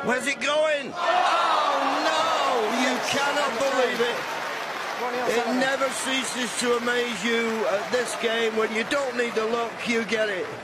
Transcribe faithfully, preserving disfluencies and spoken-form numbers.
Where's it going? Oh, no! You cannot believe it. It never ceases to amaze you at this game. When you don't need the luck, you get it.